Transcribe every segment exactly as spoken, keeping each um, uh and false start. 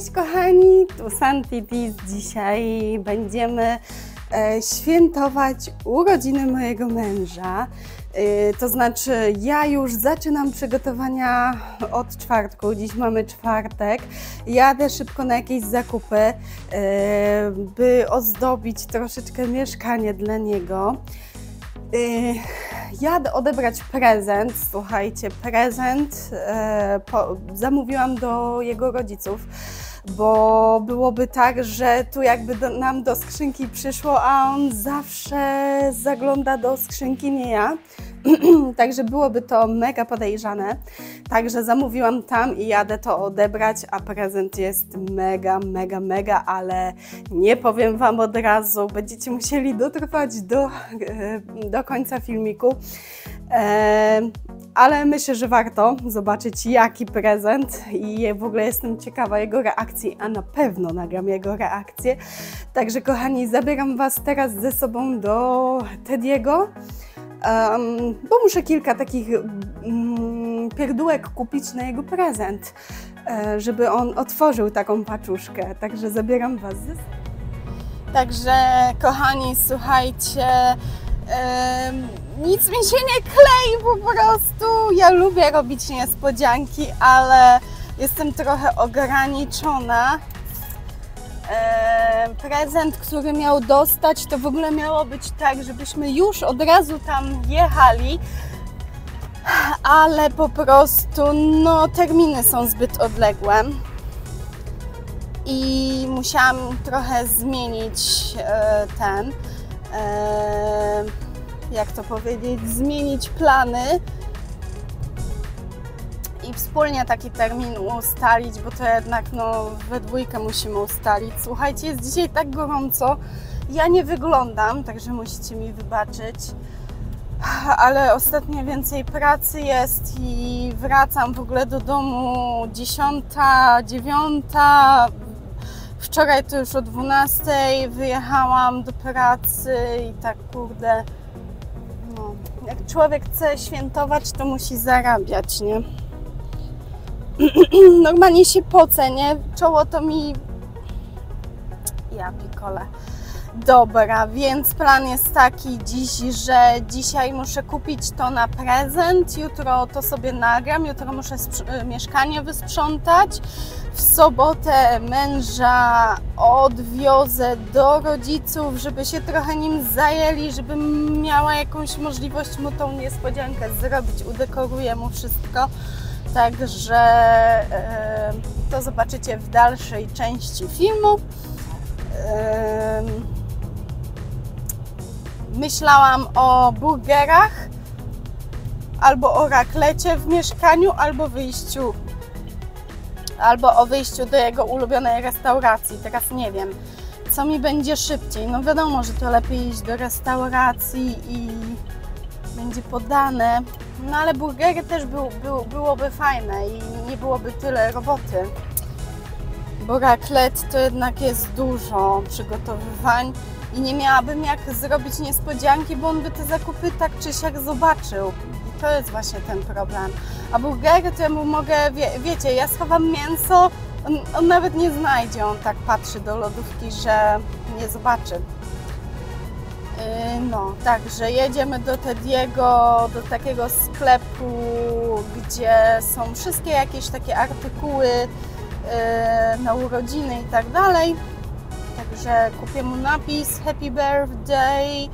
Cześć kochani, tu Santitis. Dzisiaj będziemy e, świętować urodziny mojego męża. E, to znaczy ja już zaczynam przygotowania od czwartku, dziś mamy czwartek. Jadę szybko na jakieś zakupy, e, by ozdobić troszeczkę mieszkanie dla niego. E, Jadę odebrać prezent, słuchajcie, prezent e, po, zamówiłam do jego rodziców, bo byłoby tak, że tu jakby do, nam do skrzynki przyszło, a on zawsze zagląda do skrzynki, nie ja. Także byłoby to mega podejrzane. Także zamówiłam tam i jadę to odebrać, a prezent jest mega, mega, mega, ale nie powiem Wam od razu. Będziecie musieli dotrwać do, do końca filmiku. E, ale myślę, że warto zobaczyć, jaki prezent i w ogóle jestem ciekawa jego reakcji, a na pewno nagram jego reakcję. Także kochani, zabieram Was teraz ze sobą do Tediego. Um, bo muszę kilka takich um, pierdółek kupić na jego prezent, e, żeby on otworzył taką paczuszkę. Także zabieram Was ze sobą. Także kochani, słuchajcie, e, nic mi się nie klei po prostu. Ja lubię robić niespodzianki, ale jestem trochę ograniczona. E, prezent, który miał dostać, to w ogóle miało być tak, żebyśmy już od razu tam jechali, ale po prostu no, terminy są zbyt odległe i musiałam trochę zmienić e, ten, e, jak to powiedzieć, zmienić plany i wspólnie taki termin ustalić, bo to jednak no, we dwójkę musimy ustalić. Słuchajcie, jest dzisiaj tak gorąco, ja nie wyglądam, także musicie mi wybaczyć, ale ostatnio więcej pracy jest i wracam w ogóle do domu dziesiąta, dziewiąta. Wczoraj to już o dwunastej wyjechałam do pracy i tak kurde, no, jak człowiek chce świętować, to musi zarabiać, nie? Normalnie się pocę, nie? Czoło to mi... Ja pikole. Dobra, więc plan jest taki dziś, że dzisiaj muszę kupić to na prezent, jutro to sobie nagram, jutro muszę mieszkanie wysprzątać, w sobotę męża odwiozę do rodziców, żeby się trochę nim zajęli, żebym miała jakąś możliwość mu tą niespodziankę zrobić, udekoruję mu wszystko. Także e, to zobaczycie w dalszej części filmu. E, myślałam o burgerach, albo o raklecie w mieszkaniu, albo wyjściu, albo o wyjściu do jego ulubionej restauracji. Teraz nie wiem, co mi będzie szybciej. No wiadomo, że to lepiej iść do restauracji i będzie podane. No ale burgery też był, był, byłoby fajne i nie byłoby tyle roboty. Bo raclette to jednak jest dużo przygotowywań i nie miałabym jak zrobić niespodzianki, bo on by te zakupy tak czy siak zobaczył. I to jest właśnie ten problem. A burgery to ja mu mogę, wie, wiecie, ja schowam mięso, on, on nawet nie znajdzie, on tak patrzy do lodówki, że nie zobaczy. No, także jedziemy do Tediego, do takiego sklepu, gdzie są wszystkie jakieś takie artykuły na urodziny i tak dalej. Także kupię mu napis Happy Birthday,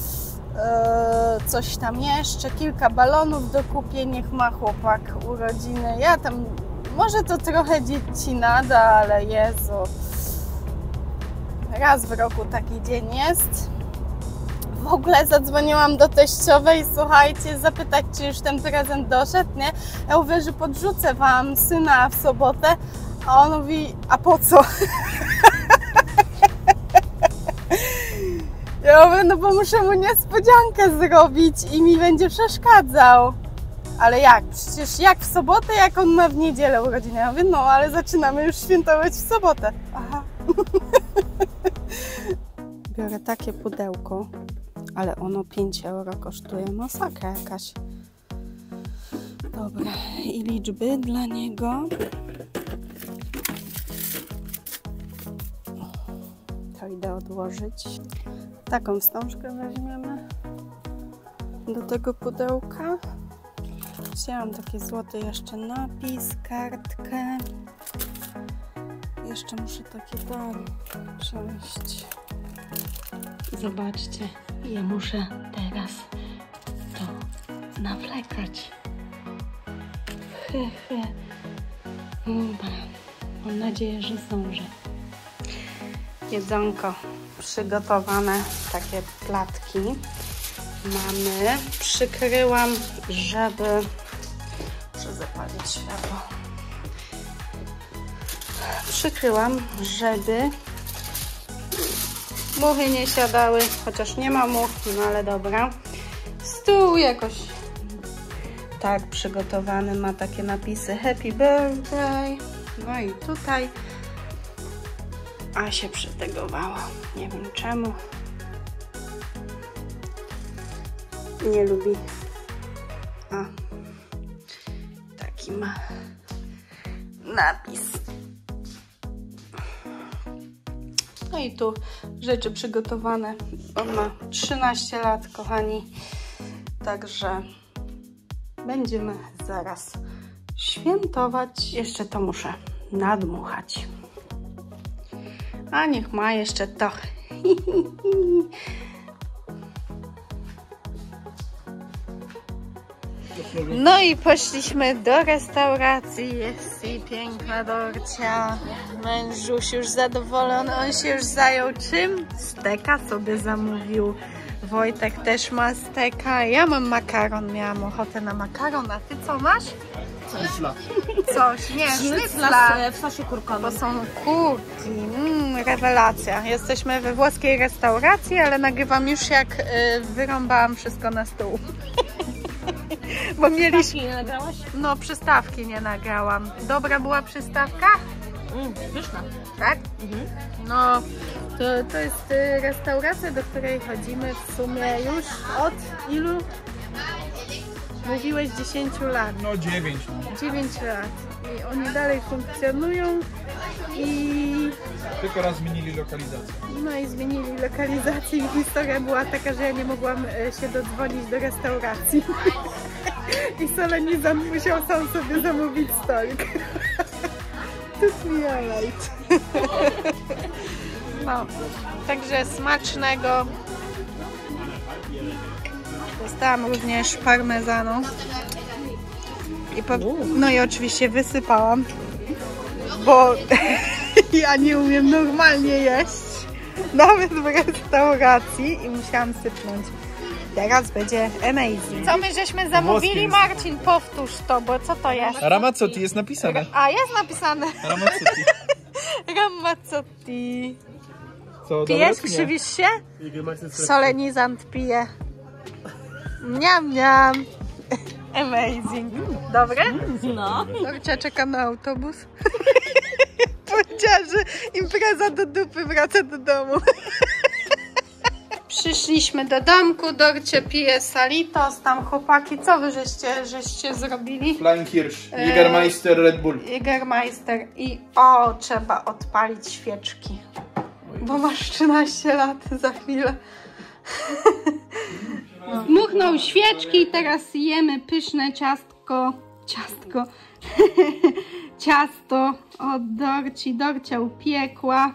coś tam jeszcze, kilka balonów dokupię, niech ma chłopak urodziny. Ja tam, może to trochę dzieci nada, ale Jezu, raz w roku taki dzień jest. W ogóle zadzwoniłam do teściowej, słuchajcie, zapytać, czy już ten prezent doszedł, nie? Ja mówię, że podrzucę Wam syna w sobotę, a on mówi, a po co? Ja mówię, no bo muszę mu niespodziankę zrobić i mi będzie przeszkadzał. Ale jak? Przecież jak w sobotę, jak on ma w niedzielę urodziny? Ja mówię, no ale zaczynamy już świętować w sobotę. Aha. Biorę takie pudełko, ale ono pięć euro kosztuje, masakra jakaś. Dobra, i liczby dla niego. idę odłożyć. Taką wstążkę weźmiemy do tego pudełka. Wzięłam taki złoty jeszcze napis, kartkę. Jeszcze muszę takie tam wziąć. Zobaczcie, ja muszę teraz to nawlekać. He, he. Dobra. Mam nadzieję, że zdążę. Jedzonko przygotowane, takie platki mamy. Przykryłam, żeby... Muszę zapalić światło. Przykryłam, żeby muchy nie siadały, chociaż nie ma much, no ale dobra. Stół jakoś tak przygotowany, ma takie napisy Happy Birthday. No i tutaj a się przytegowała. Nie wiem czemu. Nie lubi. A taki ma napis. No i tu rzeczy przygotowane. On ma trzynaście lat, kochani. Także będziemy zaraz świętować. Jeszcze to muszę nadmuchać. A niech ma jeszcze to. No i poszliśmy do restauracji. Jest i piękna Dorcia. Mężuś już zadowolony. On się już zajął czym? Steka sobie zamówił. Wojtek też ma steka. Ja mam makaron. Miałam ochotę na makaron. A ty co masz? Sznycla. Coś, nie, sznycla w sosie kurkowym. Bo są kurki. Mm, rewelacja. Jesteśmy we włoskiej restauracji, ale nagrywam już jak y, wyrąbałam wszystko na stół. Bo mieliśmy... Przystawki nie nagrałaś? No, przystawki nie nagrałam. Dobra była przystawka? Mm, pyszna. Tak? Mhm. No, to, to jest y, restauracja, do której chodzimy w sumie już od ilu? Mówiłeś dziesięć lat. No dziewięć. dziewięć lat. I oni dalej funkcjonują i... Tylko raz zmienili lokalizację. No i zmienili lokalizację i historia była taka, że ja nie mogłam się dodzwonić do restauracji. I solenizant musiał sam sobie zamówić stolik. To mi alright. No, także smacznego. Dostałam również parmezanu. I po... No i oczywiście wysypałam, bo ja nie umiem normalnie jeść, nawet w restauracji i musiałam sypnąć. Teraz będzie amazing. Co my żeśmy zamówili, Marcin? Powtórz to, bo co to jest? Ramazzotti jest napisane. A, jest napisane. Ramazzotti. Ramazzotti. Co, Pijesz? Krzywisz się? Solenizant pije. Miam, miam. Amazing. Dobre? No. Dorcia czeka na autobus. Powiedziała, że impreza do dupy, wraca do domu. Przyszliśmy do domku, Dorcia pije salitos, tam chłopaki, co wy żeście, żeście zrobili? Flying Hirsch, Jägermeister, Red Bull. Jägermeister i o, trzeba odpalić świeczki, bo masz trzynaście lat za chwilę. Dmuchnął świeczki i teraz jemy pyszne ciastko, ciastko, ciasto od Dorci. Dorcia upiekła.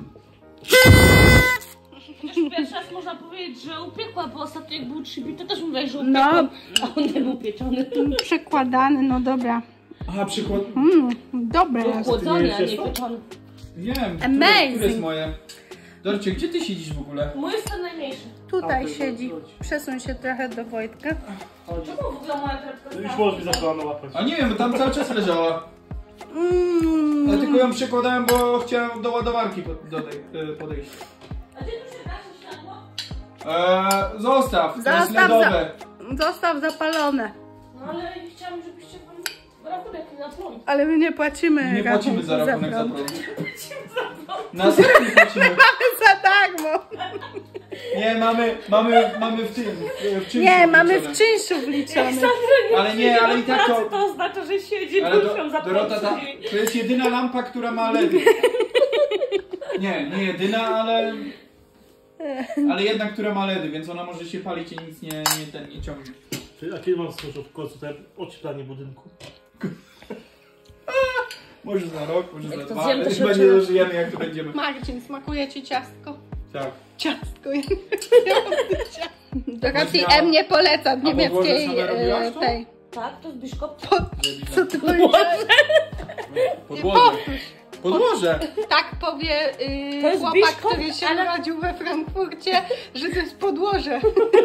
Pierwszy raz można powiedzieć, że upiekła, bo ostatnio jak był trzybi, to też mówiłeś, że upiekła, No. a on nie był pieczony. Przekładany, no dobra. Aha, przykład. Mm, dobre jest. Chłodzony, a nie pieczony. Wiem, które, Amazing. które jest moje? Dorcie, gdzie ty siedzisz w ogóle? Mój jest ten najmniejszy. Tutaj siedzi. Przesuń się trochę do Wojtka. Czemu w ogóle moja torebka Już możesz mi zaczęła łapać. A nie wiem, bo tam cały czas leżała. Mm. Ja tylko ją przekładałem, bo chciałem do ładowarki pod, do tej, y, podejść. A gdzie tu się gasi światło? Eee, zostaw, to jest Zostaw, ledowe. za, zostaw zapalone. No ale chciałam, żebyście pan rachunek na prąd. Ale my nie płacimy Nie płacimy za rachunku rachunek za prąd. prąd. Na serio nie płacimy. Za darmo. Nie, mamy, mamy, mamy w tym, w czynszu Nie, mamy w wliczone. czynszu wliczony. Ale nie, ale i tak to... To oznacza, że siedzi Ale duszą do, za Dorota, ta, to jest jedyna lampa, która ma L E D. Nie, nie jedyna, ale Ale jedna, która ma ledy, więc ona może się palić i nic nie, nie, ten, nie ciągnie. A kiedy mam skończyć w końcu te ocieplanie budynku? Może za rok, może za Jak to dwa, zjem, ale to się chyba nie odczuwa. dożyjemy, jak to będziemy. Marcin, smakuje Ci ciastko? Tak. Ciastko. Do racji Miała- M nie poleca podłoże niemieckiej same robiłaś e, to? tej. Tak, to jest biszkopt. Co ty powiedziałeś? Podłoże. Podłoże. Tak powie To y, jest chłopak, biszkopt, który się ale- urodził we Frankfurcie, że to jest podłoże.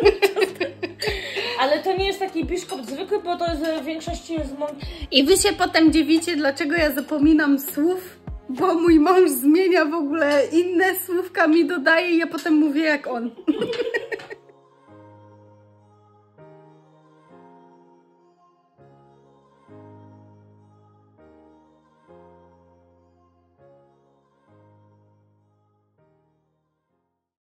Ale to nie jest taki biszkopt zwykły, bo to jest w większości z mąki. I wy się potem dziwicie, dlaczego ja zapominam słów, bo mój mąż zmienia w ogóle inne słówka, mi dodaje i ja potem mówię jak on.